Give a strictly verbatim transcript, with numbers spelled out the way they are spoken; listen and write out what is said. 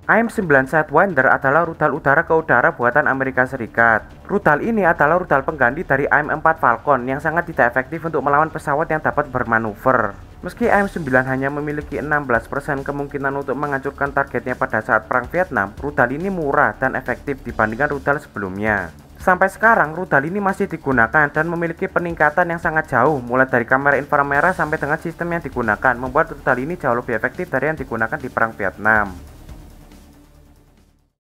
A M sembilan Sidewinder adalah rudal udara ke udara buatan Amerika Serikat. Rudal ini adalah rudal pengganti dari A M empat Falcon yang sangat tidak efektif untuk melawan pesawat yang dapat bermanuver. Meski A M sembilan hanya memiliki enam belas persen kemungkinan untuk menghancurkan targetnya pada saat Perang Vietnam, rudal ini murah dan efektif dibandingkan rudal sebelumnya. Sampai sekarang, rudal ini masih digunakan dan memiliki peningkatan yang sangat jauh, mulai dari kamera inframerah sampai dengan sistem yang digunakan, membuat rudal ini jauh lebih efektif dari yang digunakan di Perang Vietnam.